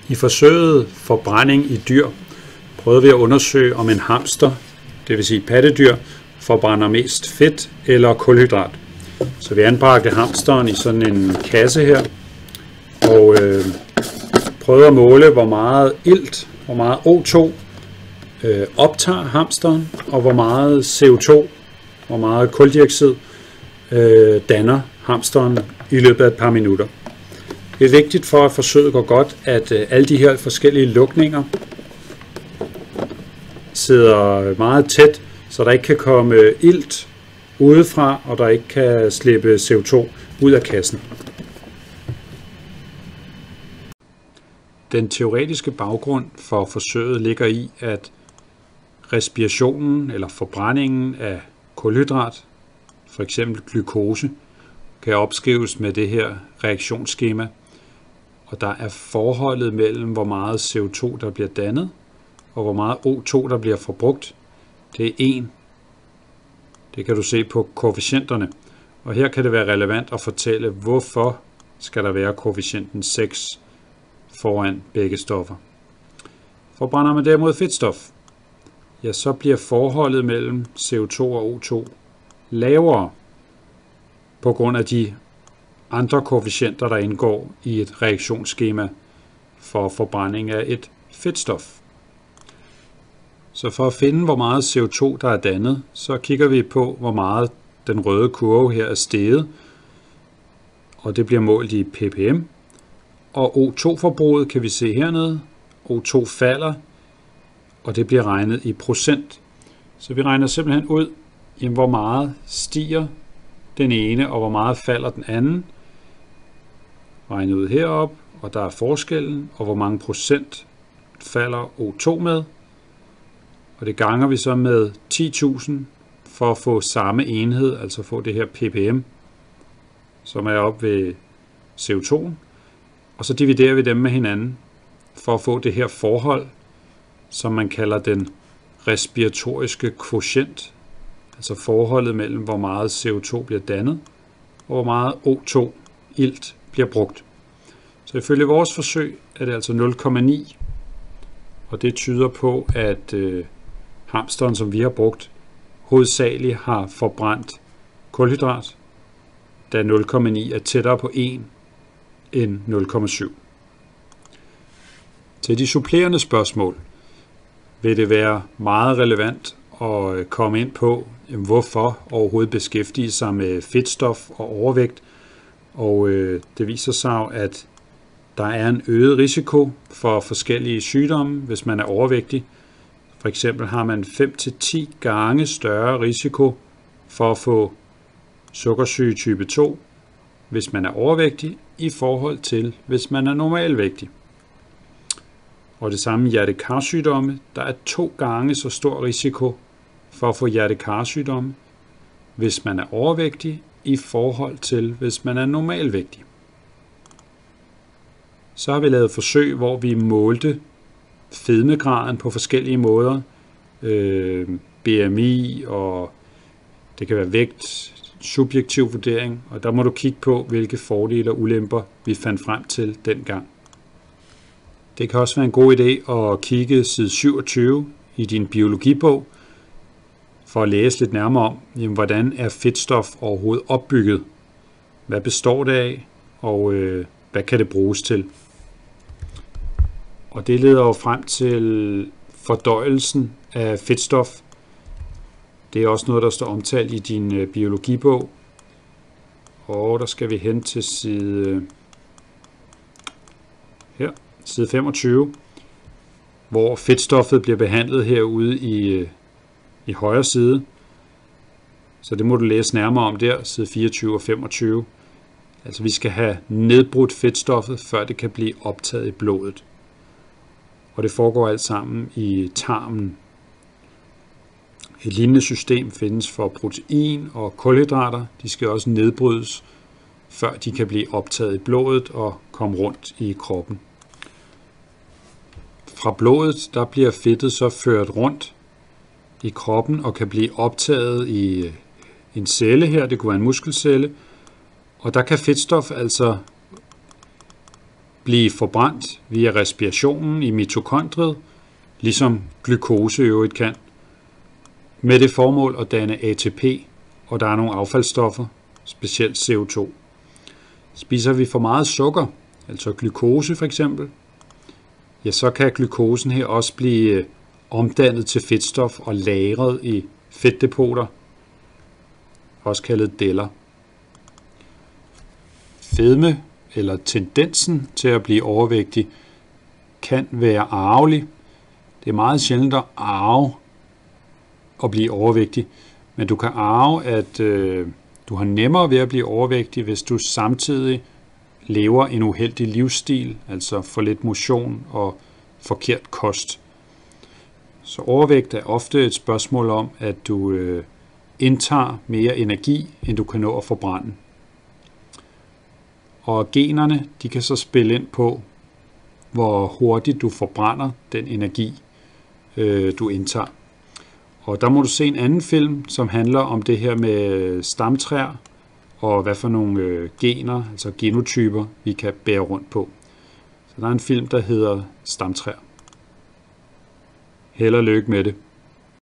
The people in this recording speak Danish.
I forsøget forbrænding i dyr prøvede vi at undersøge, om en hamster, det vil sige pattedyr, forbrænder mest fedt eller kulhydrat. Så vi anbragte hamsteren i sådan en kasse her, og prøvede at måle, hvor meget ilt, hvor meget O2 optager hamsteren, og hvor meget CO2, hvor meget kuldioxid danner hamsteren i løbet af et par minutter. Det er vigtigt for, at forsøget går godt, at alle de her forskellige lukninger sidder meget tæt, så der ikke kan komme ilt udefra, og der ikke kan slippe CO2 ud af kassen. Den teoretiske baggrund for forsøget ligger i, at respirationen eller forbrændingen af kulhydrat, f.eks. glukose, kan opskrives med det her reaktionsskema, og der er forholdet mellem, hvor meget CO2 der bliver dannet, og hvor meget O2 der bliver forbrugt. Det er 1. Det kan du se på koefficienterne. Og her kan det være relevant at fortælle, hvorfor skal der være koefficienten 6 foran begge stoffer. Forbrænder man derimod fedtstof, ja, så bliver forholdet mellem CO2 og O2 lavere på grund af de andre koefficienter, der indgår i et reaktionsskema for forbrænding af et fedtstof. Så for at finde, hvor meget CO2 der er dannet, så kigger vi på, hvor meget den røde kurve her er steget, og det bliver målt i ppm. Og O2-forbruget kan vi se hernede. O2 falder, og det bliver regnet i procent. Så vi regner simpelthen ud, hvor meget stiger den ene, og hvor meget falder den anden. Regnet ud herop, og der er forskellen, og hvor mange procent falder O2 med. Og det ganger vi så med 10.000 for at få samme enhed, altså få det her ppm, som er op ved CO2'en. Og så dividerer vi dem med hinanden for at få det her forhold, som man kalder den respiratoriske kvotient, altså forholdet mellem, hvor meget CO2 bliver dannet, og hvor meget O2 ilt bliver brugt. Så ifølge vores forsøg er det altså 0,9, og det tyder på, at hamsteren, som vi har brugt, hovedsageligt har forbrændt kulhydrat, da 0,9 er tættere på 1 end 0,7. Til de supplerende spørgsmål vil det være meget relevant at komme ind på, hvorfor overhovedet beskæftige sig med fedtstof og overvægt. Og det viser sig, at der er en øget risiko for forskellige sygdomme, hvis man er overvægtig. For eksempel har man 5-10 gange større risiko for at få sukkersyge type 2, hvis man er overvægtig, i forhold til hvis man er normalvægtig. Og det samme hjertekarsygdomme, der er 2 gange så stor risiko for at få hjertekarsygdomme, hvis man er overvægtig, i forhold til hvis man er normalvægtig. Så har vi lavet forsøg, hvor vi målte fedmegraden på forskellige måder, BMI, og det kan være vægt, subjektiv vurdering, og der må du kigge på, hvilke fordele og ulemper vi fandt frem til dengang. Det kan også være en god idé at kigge side 27 i din biologibog, for at læse lidt nærmere om, hvordan er fedtstof overhovedet opbygget, hvad består det af, og hvad kan det bruges til. Og det leder jo frem til fordøjelsen af fedtstof. Det er også noget, der står omtalt i din biologibog. Og der skal vi hen til side 25, hvor fedtstoffet bliver behandlet herude i højre side. Så det må du læse nærmere om der, side 24 og 25. Altså vi skal have nedbrudt fedtstoffet, før det kan blive optaget i blodet. Og det foregår alt sammen i tarmen. Et lignende system findes for protein og kulhydrater. De skal også nedbrydes, før de kan blive optaget i blodet og komme rundt i kroppen. Fra blodet der bliver fedtet så ført rundt i kroppen og kan blive optaget i en celle her. Det kunne være en muskelcelle. Og der kan fedtstof altså blive forbrændt via respirationen i mitokondriet, ligesom glukose i øvrigt kan, med det formål at danne ATP, og der er nogle affaldsstoffer, specielt CO2. Spiser vi for meget sukker, altså glukose for eksempel, ja, så kan glukosen her også blive omdannet til fedtstof og lagret i fedtdepoter, også kaldet deller. Fedme eller tendensen til at blive overvægtig kan være arvelig. Det er meget sjældent at arve at blive overvægtig, men du kan arve, at du har nemmere ved at blive overvægtig, hvis du samtidig lever en uheldig livsstil, altså for lidt motion og forkert kost. Så overvægt er ofte et spørgsmål om, at du indtager mere energi, end du kan nå at forbrænde. Og generne, de kan så spille ind på, hvor hurtigt du forbrænder den energi, du indtager. Og der må du se en anden film, som handler om det her med stamtræer, og hvad for nogle gener, altså genotyper, vi kan bære rundt på. Så der er en film, der hedder Stamtræer. Held og lykke med det.